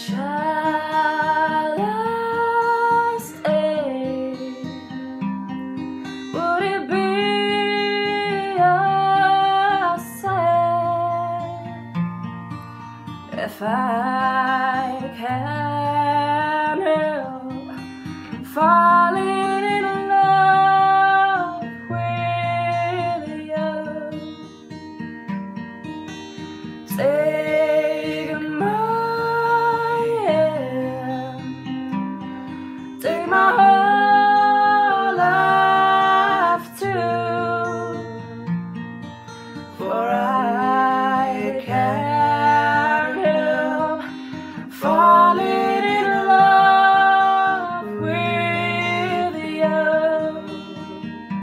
Shall I stay? Would it be a sin if I can help